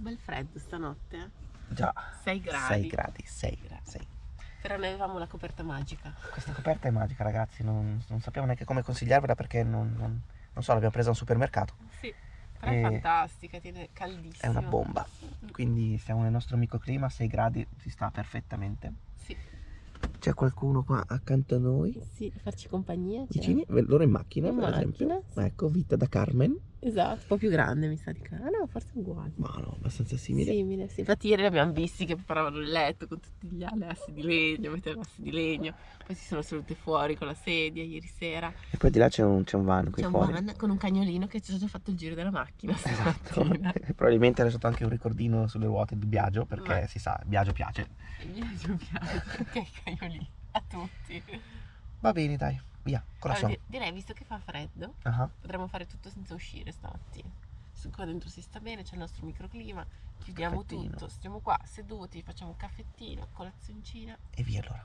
bel freddo stanotte, eh? Già. 6 gradi. 6 gradi, 6 gradi. Però noi avevamo la coperta magica. Questa coperta è magica, ragazzi, non sappiamo neanche come consigliarvela perché non so, l'abbiamo presa al supermercato. Sì, però è fantastica, tiene caldissimo. È una bomba. Quindi siamo nel nostro microclima, 6 gradi, si sta perfettamente. Sì. C'è qualcuno qua accanto a noi? Sì, farci compagnia. Vicini? Loro in macchina, in per macchina, esempio. sì. Ecco, vita da Carmen. Esatto, un po' più grande mi sa di cara. Ah no, forse è uguale. Ma no, abbastanza simile. Simile, sì. Infatti ieri li abbiamo visti che preparavano il letto con tutti gli assi di legno, mettevano assi di legno. Poi si sono sedute fuori con la sedia ieri sera. E poi di là c'è un van qui C'è un fuori. van con un cagnolino che ci ha già fatto il giro della macchina. Esatto. Probabilmente era sotto anche un ricordino sulle ruote di Biagio, perché si sa, Biagio piace. Biagio piace, perché i cagnolini, a tutti. Va bene, dai, via, coração. Allora, direi, visto che fa freddo, potremmo fare tutto senza uscire stamattina. Qua dentro si sta bene, c'è il nostro microclima, chiudiamo tutto, stiamo qua seduti, facciamo un caffettino, colazioncina e via allora.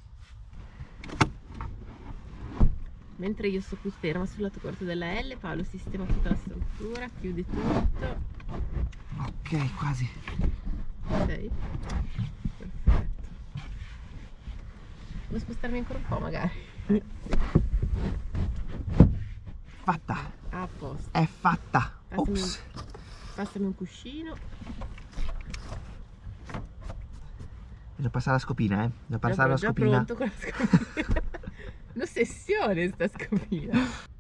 Mentre io sto qui ferma sul lato corto della L, Paolo sistema tutta la struttura, chiude tutto. Ok, quasi. Ok, perfetto. Devo spostarmi ancora un po' magari. Fatta. A posto. È fatta. Passami un cuscino. Bisogna passare la scopina, Bisogna passare la scopina. Pronto con la scopina. Un'ossessione sta scopina.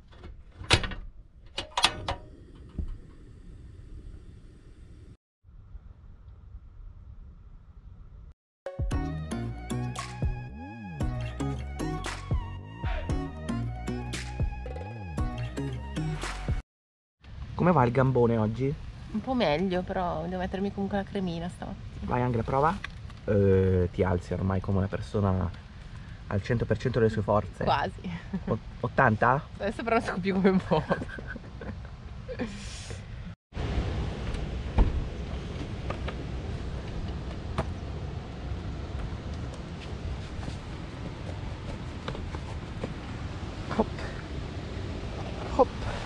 Come va il gambone oggi? Un po' meglio, però devo mettermi comunque la cremina stamattina. Vai Angela, prova. Ti alzi ormai come una persona al 100% delle sue forze. Quasi. 80? Adesso però non so più come un po'. Hop. Hop.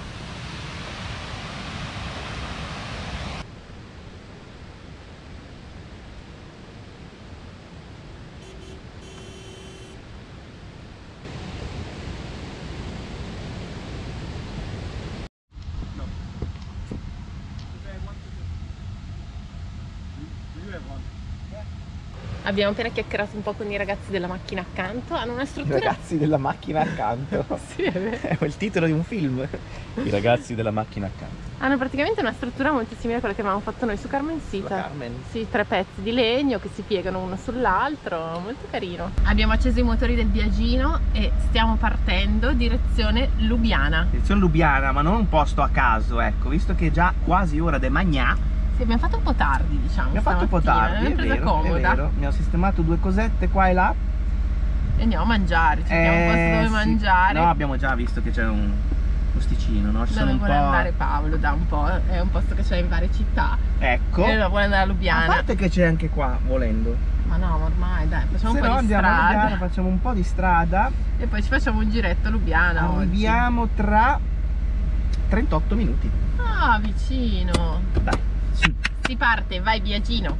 Abbiamo appena chiacchierato un po' con i ragazzi della macchina accanto. Hanno una struttura. I ragazzi della macchina accanto. Sì, è vero. È il titolo di un film. I ragazzi della macchina accanto. Hanno praticamente una struttura molto simile a quella che avevamo fatto noi su Carmen Sita. Carmen. Sì, 3 pezzi di legno che si piegano uno sull'altro, molto carino. Abbiamo acceso i motori del Biagino e stiamo partendo direzione Lubiana. Direzione Lubiana, ma non un posto a caso, ecco, visto che è già quasi ora del magnà. Sì, abbiamo fatto un po' tardi, diciamo. Abbiamo fatto un po' tardi, l'abbiamo presa comoda. È vero. Abbiamo sistemato 2 cosette qua e là. E andiamo a mangiare, cerchiamo un posto dove mangiare. No, abbiamo già visto che c'è un posticino, no? Dove vuole andare Paolo da un po', è un posto che c'è in varie città. Ecco. E vuole andare a Lubiana. A parte che c'è anche qua, volendo. Ma no, ormai dai, facciamo Se un po' no di andiamo strada. a Lubiana, facciamo un po' di strada. E poi ci facciamo un giretto a Lubiana. Arriviamo oggi tra 38 minuti. Ah, vicino. Dai, su. Si parte, vai Biagino.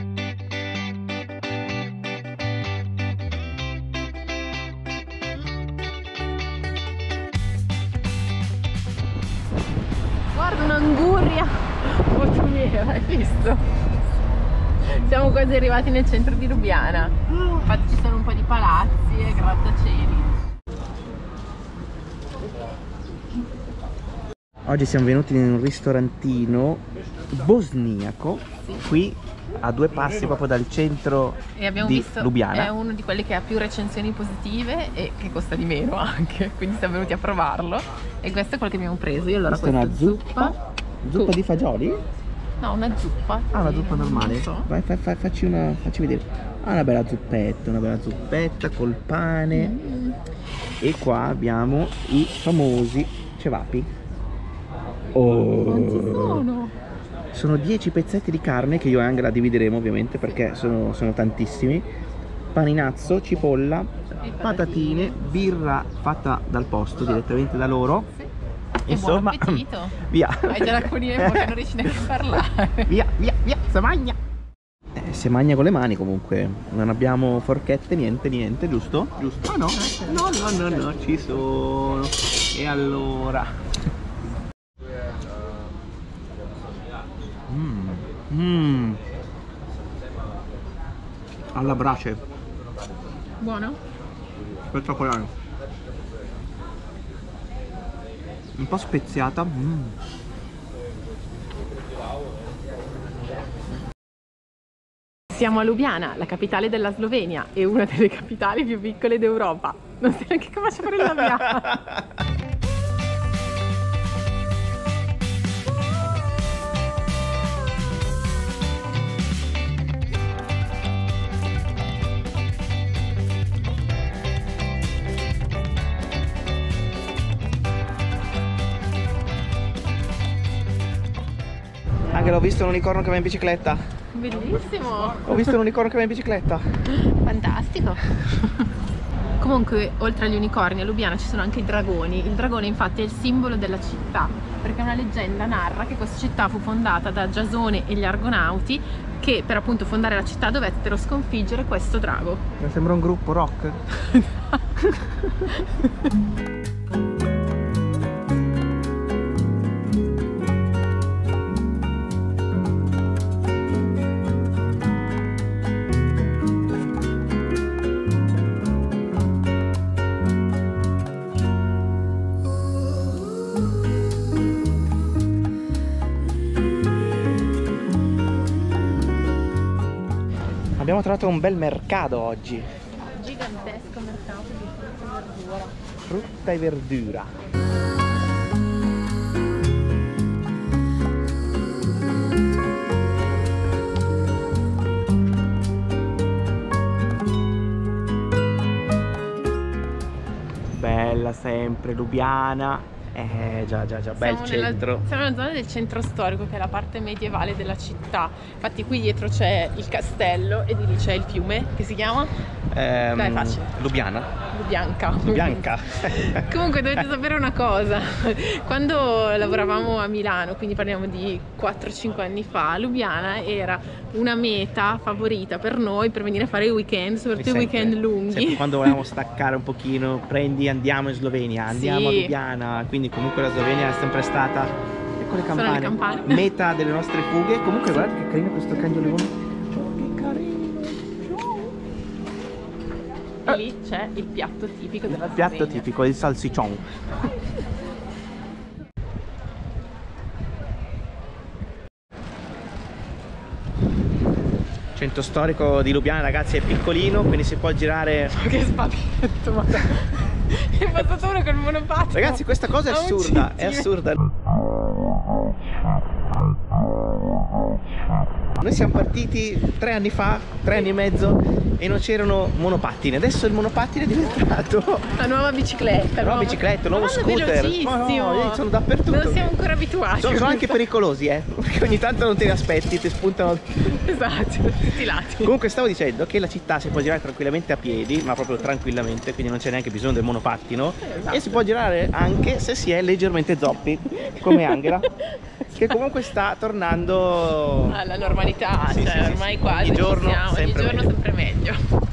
Guarda un'anguria bottoniera, hai visto? Siamo quasi arrivati nel centro di Lubiana. Infatti ci sono un po' di palazzi e grattacieli. Oggi siamo venuti in un ristorantino bosniaco, qui a 2 passi proprio dal centro e abbiamo di visto, Lubiana. È uno di quelli che ha più recensioni positive e che costa di meno anche, quindi siamo venuti a provarlo. E questo è quello che abbiamo preso. Io allora questa è una zuppa. Zuppa di fagioli? No, una zuppa. Ah, una zuppa normale. Non so. Vai, facci vedere. Ah, una bella zuppetta col pane. E qua abbiamo i famosi cevapi. Non ci sono. Sono 10 pezzetti di carne che io e Angela divideremo ovviamente perché sono tantissimi. Paninazzo, cipolla, patatine, birra fatta dal posto direttamente da loro. Insomma, buon appetito. Via. Hai già l'acquolina in bocca, non riesci neanche a parlare. Via, via, via, si mangia. Si mangia con le mani comunque. Non abbiamo forchette, niente, giusto? Giusto? No? No, ci sono. E allora. Alla brace. Buono? Spettacolare. Un po' speziata. Siamo a Lubiana, la capitale della Slovenia e una delle capitali più piccole d'Europa. Non sai neanche come fare la mia. Anche l'ho visto un unicorno che va in bicicletta. Bellissimo! Ho visto un unicorno che va in bicicletta. Fantastico! Comunque, oltre agli unicorni, a Lubiana ci sono anche i dragoni. Il dragone infatti è il simbolo della città, perché una leggenda narra che questa città fu fondata da Giasone e gli Argonauti, che per appunto fondare la città dovettero sconfiggere questo drago. Mi sembra un gruppo rock. Abbiamo trovato un bel mercato oggi. Gigantesco mercato di frutta e verdura. Frutta e verdura. Bella sempre Lubiana. Già, bel centro. Siamo nella zona del centro storico, che è la parte medievale della città. Infatti qui dietro c'è il castello e di lì c'è il fiume, che si chiama? Dai, facile. Lubiana. Lubianca. Comunque dovete sapere una cosa. Quando lavoravamo a Milano, quindi parliamo di 4-5 anni fa, Lubiana era una meta favorita per noi per venire a fare i weekend, soprattutto i weekend lunghi. Sempre quando volevamo staccare un pochino, andiamo in Slovenia, andiamo a Lubiana, quindi comunque la Slovenia è sempre stata, ecco le campane, sono le campane, meta delle nostre fughe. Comunque guardate che carino questo cagnolino. E lì c'è il piatto tipico della Slovenia. Piatto tipico, il salsiccion. Centro storico di Lubiana, ragazzi, è piccolino, quindi si può girare. Che spacchetto, ma è passato uno col monopattino. Ragazzi, questa cosa è assurda, è assurda. Noi siamo partiti 3 anni fa, 3 anni e mezzo, e non c'erano monopattini. Adesso il monopattino è diventato la nuova bicicletta. Nuova bicicletta, nuovo scooter. No, sono dappertutto. Non siamo ancora abituati. Sono anche pericolosi, perché ogni tanto non te li aspetti, ti spuntano. Esatto, da tutti i lati. Comunque stavo dicendo che la città si può girare tranquillamente a piedi, ma proprio tranquillamente, quindi non c'è neanche bisogno del monopattino. Esatto. E si può girare anche se si è leggermente zoppi, come Angela, che comunque sta tornando alla normalità, sì, cioè sì, ormai sì. quasi ogni giorno, sempre meglio.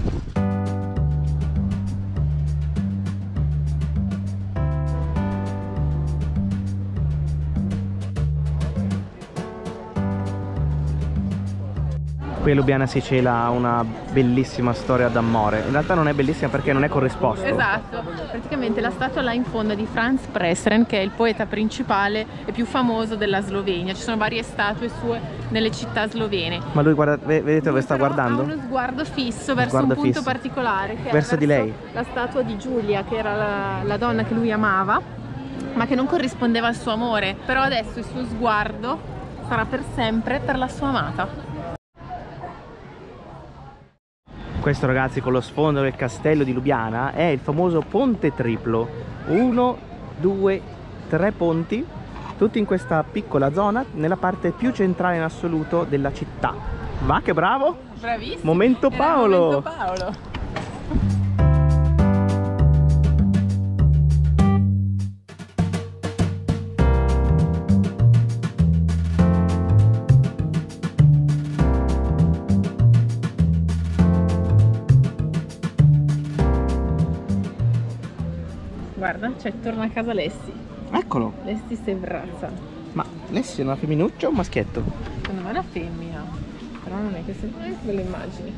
Qui a Lubiana si cela una bellissima storia d'amore. In realtà non è bellissima perché non è corrisposto. Esatto, praticamente la statua là in fondo è di Franz Prešeren, che è il poeta principale e più famoso della Slovenia. Ci sono varie statue sue nelle città slovene. Ma lui guarda, vedete dove sta guardando? Ha uno sguardo fisso verso un punto particolare, che verso di lei. La statua di Giulia, che era la donna che lui amava, ma che non corrispondeva al suo amore. Però adesso il suo sguardo sarà per sempre per la sua amata. Questo, ragazzi, con lo sfondo del castello di Lubiana, è il famoso ponte triplo. 1, 2, 3 ponti, tutti in questa piccola zona, nella parte più centrale in assoluto della città. Va che bravo! Bravissimo! Momento Paolo! Momento Paolo! guarda, cioè torna a casa Lessi. Eccolo. Lessi Sevrazza. Ma Lessi è una femminuccia o un maschietto? Secondo me è una femmina. Però non è che non è quelle immagini.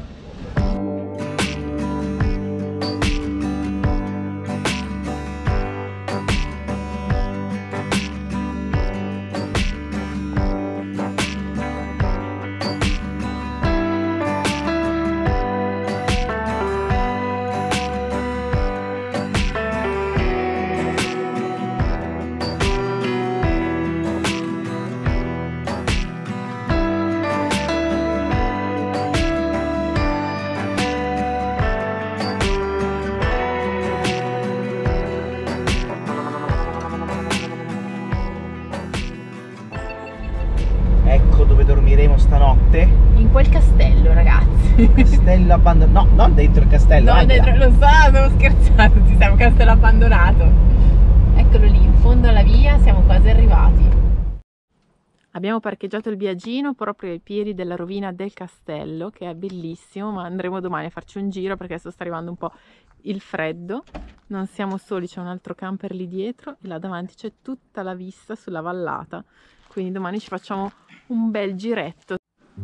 Ecco dove dormiremo stanotte. In quel castello, ragazzi. Castello abbandonato. No, non dentro il castello. No, dentro, lo so, stavo scherzando, ci siamo, castello abbandonato. Eccolo lì, in fondo alla via, siamo quasi arrivati. Abbiamo parcheggiato il viaggino proprio ai piedi della rovina del castello, che è bellissimo, ma andremo domani a farci un giro perché adesso sta arrivando un po' il freddo. Non siamo soli, c'è un altro camper lì dietro e là davanti c'è tutta la vista sulla vallata. Quindi domani ci facciamo un bel giretto.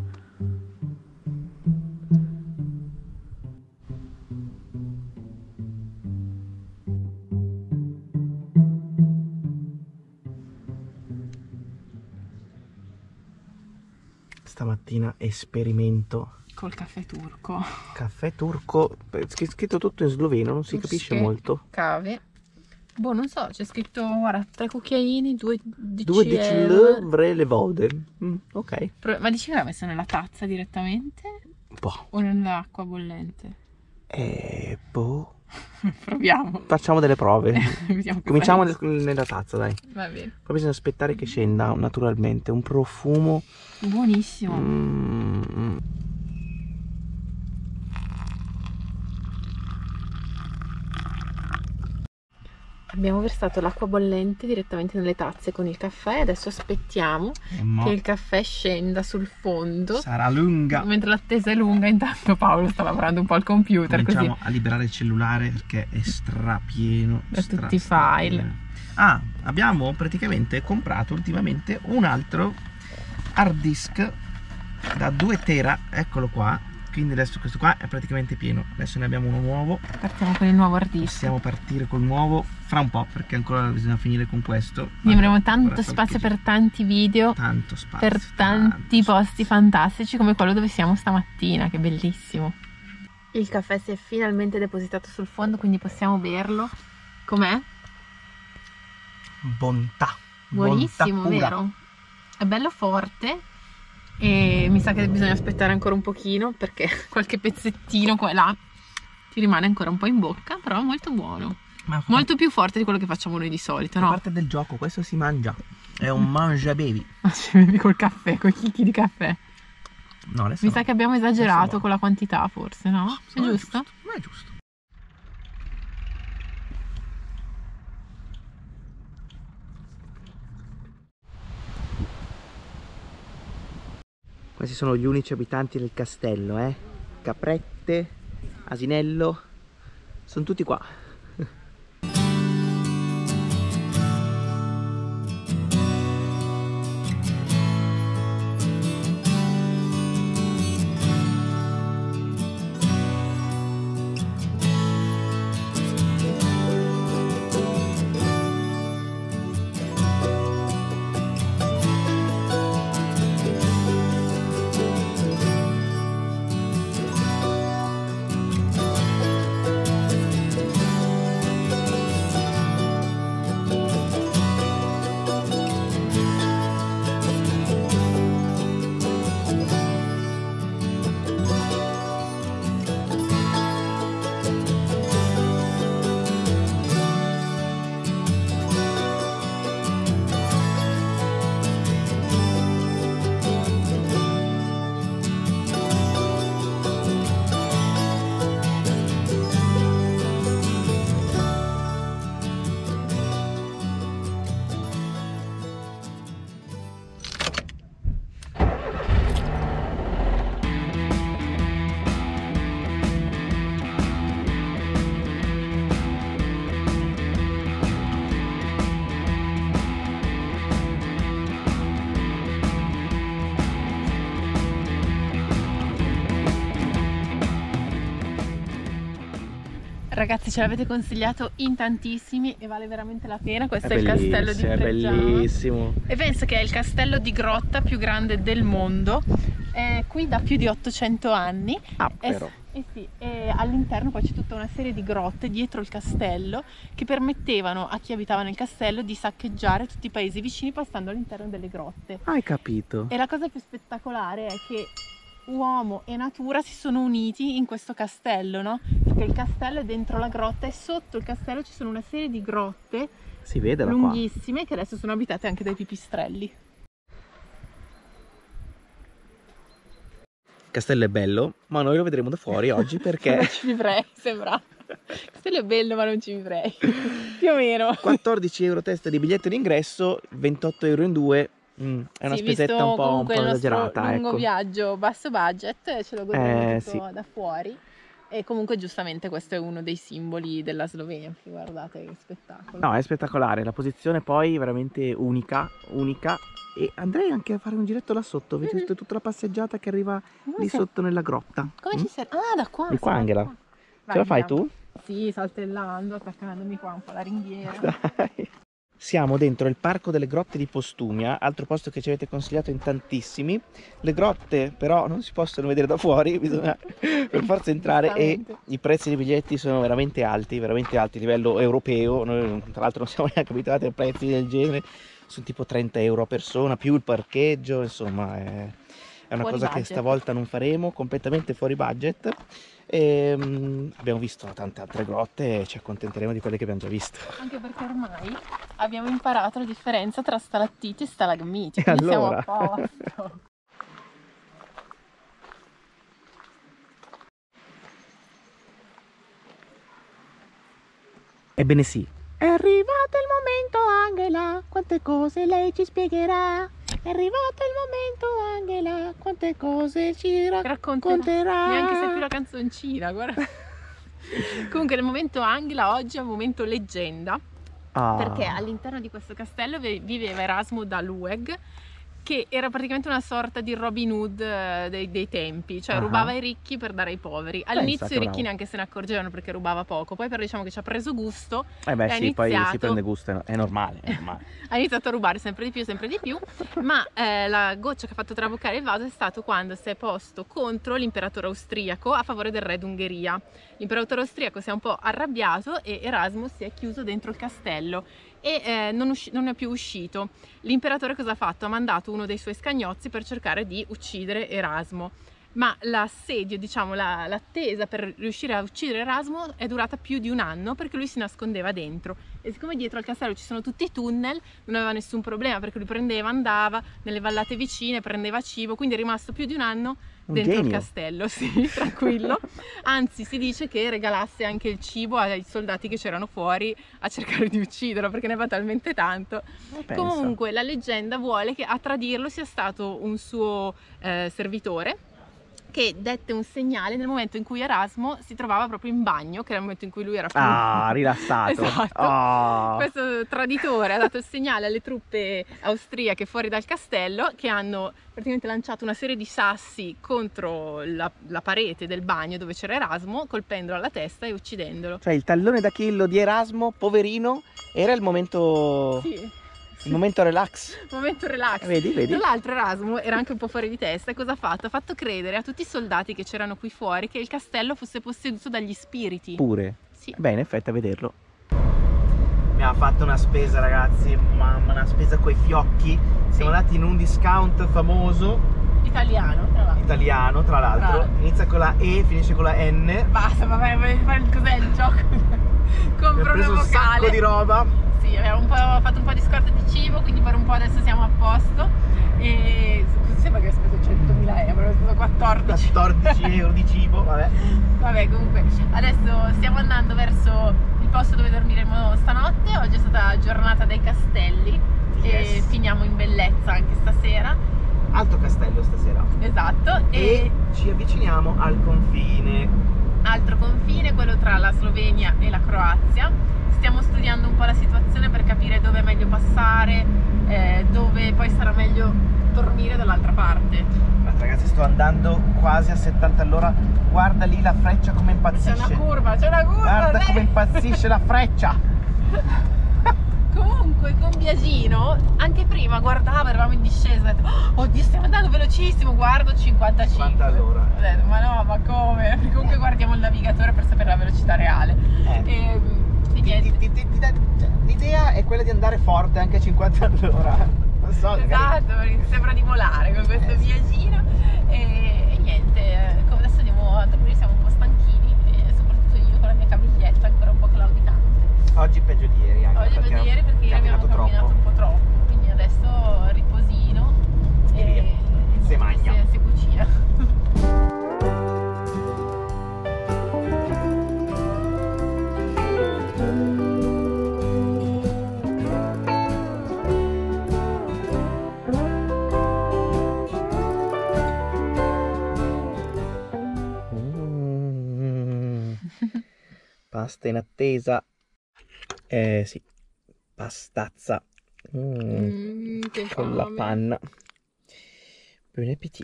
Stamattina esperimento Col caffè turco. caffè turco, scritto tutto in sloveno, non si capisce molto. Cave. Boh, non so, c'è scritto, guarda, 3 cucchiaini, 2 2 DCL le vode. Ok. Ma dici che l'ha messo nella tazza direttamente? Boh. O nell'acqua bollente? Boh. Proviamo. Facciamo delle prove. Vediamo Cominciamo cosa nella tazza, dai. va bene. Poi bisogna aspettare che scenda naturalmente. Un profumo. Buonissimo. Abbiamo versato l'acqua bollente direttamente nelle tazze con il caffè. Adesso aspettiamo che il caffè scenda sul fondo. Sarà lunga. Mentre l'attesa è lunga, intanto Paolo sta lavorando un po' al computer. Cominciamo così a liberare il cellulare perché è strapieno. da tutti i file. Ah, abbiamo praticamente comprato ultimamente un altro hard disk da 2 tera, eccolo qua. Quindi adesso questo qua è praticamente pieno. Adesso ne abbiamo uno nuovo. Partiamo con il nuovo hard disk. Possiamo partire col nuovo fra un po', perché ancora bisogna finire con questo. Quindi avremo tanto spazio per tanti video, tanto spazio, per tanti posti fantastici come quello dove siamo stamattina, che è bellissimo. Il caffè si è finalmente depositato sul fondo, quindi possiamo berlo. Com'è? Bontà. Buonissimo, bontà pura. vero? È bello forte e mi sa che bisogna aspettare ancora un pochino perché qualche pezzettino qua e là ti rimane ancora un po' in bocca, però è molto buono. Ma Molto più forte di quello che facciamo noi di solito, fa no? parte del gioco, questo si mangia. È un mangia bevi. Bevi col caffè, con i chicchi di caffè. No, adesso Mi no. sa che abbiamo Adesso esagerato no. con la quantità, forse, no? È No, giusto? Ma è giusto. Questi sono gli unici abitanti del castello, Caprette, asinello, sono tutti qua. Ragazzi, ce l'avete consigliato in tantissimi e vale veramente la pena. Questo è il castello di Freggiana. È bellissimo. E penso che è il castello di grotta più grande del mondo. È qui da più di 800 anni. Ah, però. Sì, e all'interno poi c'è tutta una serie di grotte dietro il castello che permettevano a chi abitava nel castello di saccheggiare tutti i paesi vicini passando all'interno delle grotte. Hai capito? E la cosa più spettacolare è che uomo e natura si sono uniti in questo castello, no? Perché il castello è dentro la grotta e sotto il castello ci sono una serie di grotte Si vede da lunghissime che adesso sono abitate anche dai pipistrelli. Il castello è bello, ma noi lo vedremo da fuori oggi perché... Non ci vivrei, sembra. Il castello è bello ma non ci vivrei, più o meno. 14 euro testa di biglietto d'ingresso, 28 euro in due. È una spesetta un po' esagerata, lungo ecco. viaggio basso budget, ce lo godremo tutto sì. da fuori. E comunque giustamente questo è uno dei simboli della Slovenia, perché guardate che spettacolo. No, è spettacolare, la posizione poi veramente unica. E andrei anche a fare un giretto là sotto, vedete tutta la passeggiata che arriva lì sotto nella grotta. Come ci serve? Ah, da qua. Di qua, Angela. Vai, Ce la fai andiamo. tu? Sì, saltellando, attaccandomi qua un po' alla ringhiera. Dai. Siamo dentro il parco delle grotte di Postumia, altro posto che ci avete consigliato in tantissimi. Le grotte però non si possono vedere da fuori, bisogna per forza entrare e i prezzi dei biglietti sono veramente alti a livello europeo. Noi tra l'altro non siamo neanche abituati a prezzi del genere, sono tipo 30 euro a persona più il parcheggio, insomma è una cosa che stavolta non faremo, completamente fuori budget. Abbiamo visto tante altre grotte e ci accontenteremo di quelle che abbiamo già visto. Anche perché ormai abbiamo imparato la differenza tra stalattiti e stalagmiti, E quindi allora? siamo a posto. Ebbene sì. È arrivato il momento, Angela, quante cose lei ci spiegherà. È arrivato il momento, Angela, quante cose ci racconterà. Neanche se più la canzoncina, guarda. Comunque nel momento Angela oggi è un momento leggenda, perché all'interno di questo castello viveva Erasmo da Lueg, che era praticamente una sorta di Robin Hood dei tempi, cioè rubava ai ricchi per dare ai poveri. All'inizio i ricchi neanche se ne accorgevano perché rubava poco, poi però diciamo che ci ha preso gusto. Beh sì, poi si prende gusto, è normale, Ha iniziato a rubare sempre di più, ma la goccia che ha fatto traboccare il vaso è stato quando si è posto contro l'imperatore austriaco a favore del re d'Ungheria. L'imperatore austriaco si è un po' arrabbiato e Erasmo si è chiuso dentro il castello e non è più uscito. L'imperatore cosa ha fatto? Ha mandato uno dei suoi scagnozzi per cercare di uccidere Erasmo, ma l'assedio, diciamo l'attesa per riuscire a uccidere Erasmo è durata più di un anno perché lui si nascondeva dentro, e siccome dietro al castello ci sono tutti i tunnel non aveva nessun problema perché lui prendeva, andava nelle vallate vicine, prendeva cibo, quindi è rimasto più di un anno dentro il castello, sì, tranquillo. Anzi, si dice che regalasse anche il cibo ai soldati che c'erano fuori a cercare di ucciderlo perché ne aveva talmente tanto. Comunque la leggenda vuole che a tradirlo sia stato un suo servitore, che dette un segnale nel momento in cui Erasmo si trovava proprio in bagno, che era il momento in cui lui era più rilassato. Esatto. Questo traditore ha dato il segnale alle truppe austriache fuori dal castello, che hanno praticamente lanciato una serie di sassi contro la parete del bagno dove c'era Erasmo, colpendolo alla testa e uccidendolo. Cioè il tallone d'Achillo di Erasmo, poverino, era il momento... Sì. Il momento relax. Momento relax. Vedi? Tra l'altro Erasmo era anche un po' fuori di testa e cosa ha fatto? Ha fatto credere a tutti i soldati che c'erano qui fuori che il castello fosse posseduto dagli spiriti. Pure? Sì. Beh, in effetti a vederlo. Abbiamo fatto una spesa, ragazzi, mamma, una spesa coi fiocchi. Siamo andati in un discount famoso. Italiano, tra l'altro. Inizia con la E, finisce con la N. Basta, vabbè, cos'è il gioco? Compro una vocale. Un sacco di roba. Sì, abbiamo fatto un po' di scorta di cibo, quindi per un po' adesso siamo a posto. E sembra che ho speso 100.000 euro, ho speso 14 euro di cibo, vabbè. Vabbè, comunque, adesso stiamo andando verso il posto dove dormiremo stanotte. Oggi è stata giornata dei castelli e finiamo in bellezza anche stasera. Altro castello stasera. Esatto. E ci avviciniamo al confine. Altro confine, quello tra la Slovenia e la Croazia. Stiamo studiando un po' la situazione per capire dove è meglio passare, dove poi sarà meglio dormire dall'altra parte. Ma ragazzi, sto sto andando quasi a 70 all'ora. Guarda lì la freccia come impazzisce. C'è una curva, Guarda come impazzisce la freccia. Comunque con Biagino, anche prima guardavo, eravamo in discesa, ho detto, oh, oddio stiamo andando velocissimo, guardo 55. 50 all'ora. Ho detto, ma no, ma come? Comunque guardiamo il navigatore per sapere la velocità reale. L'idea è quella di andare forte anche a 50 all'ora. Non so, esatto, perché sembra di volare con questo Biagino. E niente, come adesso andiamo a dormire, siamo un po' stanchini e soprattutto io con la mia camiglietta ancora un po' claudicante. Oggi peggio di ieri anche. Oggi peggio di ieri perché ieri abbiamo camminato un po' troppo, quindi adesso riposino e si mangia. Si cucina. Pasta in attesa. Sì, pastazza Che con la panna. Buon appetito.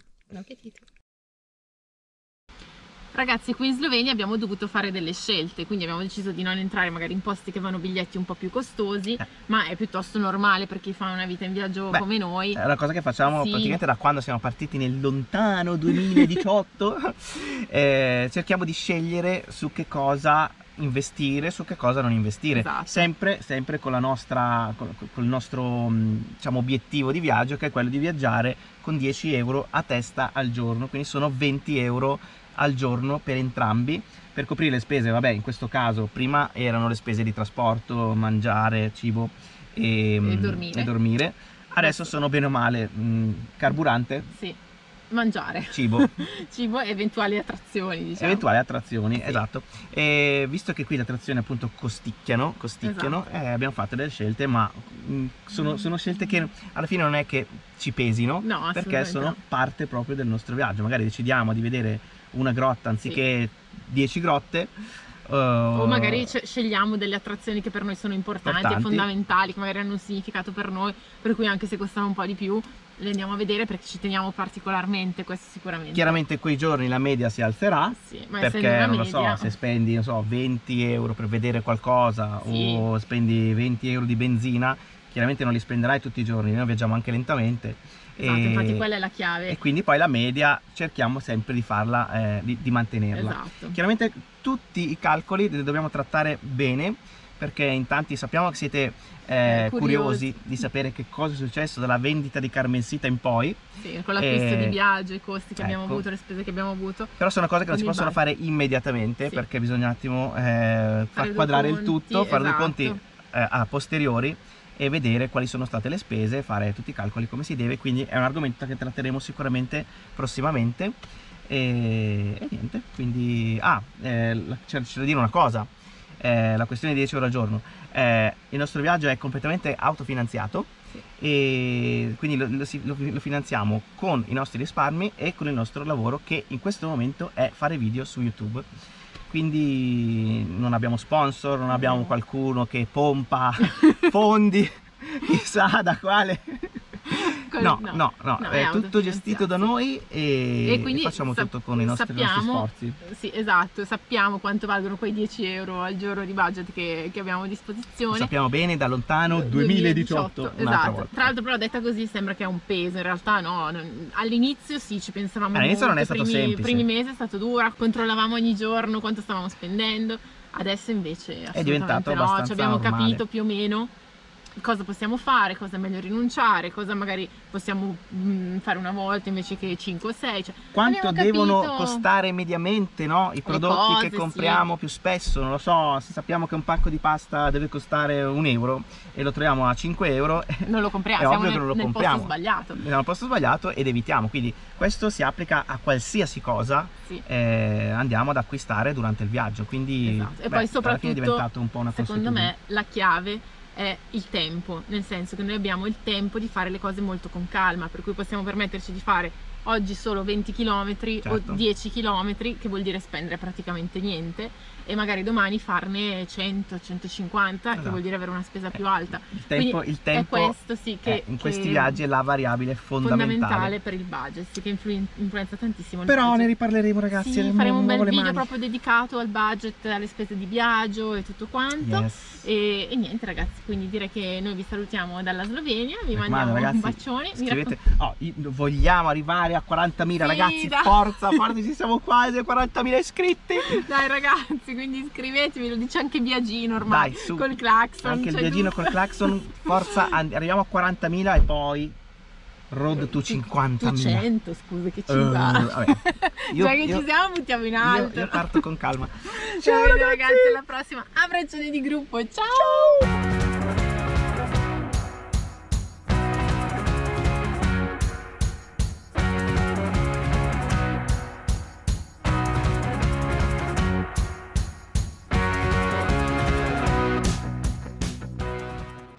Ragazzi, qui in Slovenia abbiamo dovuto fare delle scelte, quindi abbiamo deciso di non entrare magari in posti che vanno biglietti un po' più costosi, ma è piuttosto normale per chi fa una vita in viaggio come noi. È una cosa che facciamo praticamente da quando siamo partiti nel lontano 2018. Cerchiamo di scegliere su che cosa investire, su che cosa non investire. Esatto. Sempre con la nostra, col nostro diciamo, obiettivo di viaggio, che è quello di viaggiare con 10 euro a testa al giorno, quindi sono 20 euro al giorno per entrambi, per coprire le spese. Vabbè, in questo caso prima erano le spese di trasporto, mangiare, cibo e dormire. Adesso sono bene o male carburante, sì, mangiare, cibo cibo e eventuali attrazioni, diciamo. Eventuali attrazioni, sì. Esatto. E visto che qui le attrazioni appunto costicchiano, esatto. Abbiamo fatto delle scelte, ma sono scelte che alla fine non è che ci pesino, no, perché sono parte proprio del nostro viaggio. Magari decidiamo di vedere una grotta anziché 10 grotte, o magari scegliamo delle attrazioni che per noi sono importanti e fondamentali, che magari hanno un significato per noi, per cui anche se costano un po' di più le andiamo a vedere perché ci teniamo particolarmente, questo sicuramente. Chiaramente quei giorni la media si alzerà, sì, ma perché non lo so, se spendi non so, 20 euro per vedere qualcosa, sì, o spendi 20 euro di benzina, chiaramente non li spenderai tutti i giorni, noi viaggiamo anche lentamente. Esatto, infatti quella è la chiave. E quindi poi la media cerchiamo sempre di farla, di mantenerla. Esatto. Chiaramente tutti i calcoli li dobbiamo trattare bene, perché in tanti sappiamo che siete curiosi di sapere che cosa è successo dalla vendita di Carmencita in poi. Sì, con l'acquisto di viaggio, i costi che abbiamo avuto, le spese che abbiamo avuto. Però sono cose che non si possono fare immediatamente, sì, perché bisogna un attimo far quadrare il tutto, fare dei conti a posteriori e vedere quali sono state le spese, fare tutti i calcoli come si deve. Quindi è un argomento che tratteremo sicuramente prossimamente. E niente, quindi c'è da dire una cosa, la questione di 10 euro al giorno, il nostro viaggio è completamente autofinanziato, sì, e quindi lo finanziamo con i nostri risparmi e con il nostro lavoro, che in questo momento è fare video su YouTube. Quindi non abbiamo sponsor, non abbiamo qualcuno che pompa fondi chissà da quale. No, è tutto gestito da noi e quindi facciamo tutto con i nostri sforzi. Sì, esatto, sappiamo quanto valgono quei 10 euro al giorno di budget che abbiamo a disposizione. Lo sappiamo bene da lontano 2018. Esatto, tra l'altro però detta così sembra che è un peso, in realtà no, all'inizio sì, ci pensavamo all'inizio non è stato semplice. I primi mesi è stato duro, controllavamo ogni giorno quanto stavamo spendendo, adesso invece è diventato abbastanza ci abbiamo normale. Capito più o meno cosa possiamo fare, cosa è meglio rinunciare, cosa magari possiamo fare una volta invece che 5 o 6, cioè, quanto devono costare mediamente, no? I prodotti che compriamo, sì, più spesso, non lo so, se sappiamo che un pacco di pasta deve costare 1 euro e lo troviamo a 5 euro, non lo compriamo, è ovvio che non lo compriamo, nel posto sbagliato ed evitiamo. Quindi questo si applica a qualsiasi cosa, sì, andiamo ad acquistare durante il viaggio, quindi esatto. E poi soprattutto è diventato un po' una consuetudine. Secondo me la chiave è il tempo, nel senso che noi abbiamo il tempo di fare le cose molto con calma, per cui possiamo permetterci di fare oggi solo 20 km Certo. o 10 km, che vuol dire spendere praticamente niente, e magari domani farne 100, 150, che Esatto. vuol dire avere una spesa più alta. Il tempo è questo, sì, che in questi che viaggi è la variabile fondamentale. per il budget, sì, che influenza tantissimo il Però budget. ne riparleremo, ragazzi. Sì, avremo faremo un bel nuovo le video mani. proprio dedicato al budget, alle spese di viaggio e tutto quanto. Yes. E niente ragazzi, quindi direi che noi vi salutiamo dalla Slovenia, vi Mi raccomando, mandiamo ragazzi, un bacione. Scrivete, vogliamo arrivare a 40.000, Sì, ragazzi, dai. forza, ci siamo quasi a 40.000 iscritti. Dai ragazzi, quindi iscrivetevi, lo dice anche Biagino ormai, Dai, su. col clacson. Anche il cioè viagino col clacson, forza, arriviamo a 40.000 e poi road to 50.000. 100, scusa, che ci va. Vabbè. Già che ci siamo, buttiamo in alto. Io parto con calma. Ciao ragazzi, alla prossima. Abbraccioni di gruppo, ciao.